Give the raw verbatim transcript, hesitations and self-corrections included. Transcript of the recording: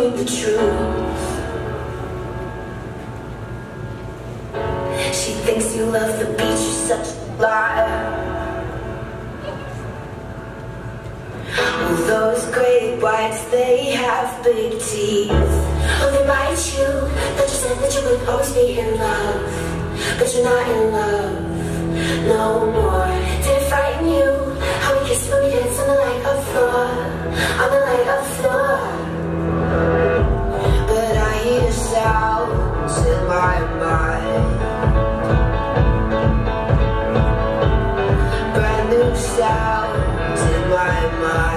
scream the truth. She thinks you love the beach, you're such a liar. Oh, those great whites, they have big teeth. Oh, they bite you, that you said that you would always be in love, but you're not in love no more. Did it frighten you, how we kissed when we danced on the light of floor, on the light of floor? But I hear sounds in my mind, brand new sounds in my mind.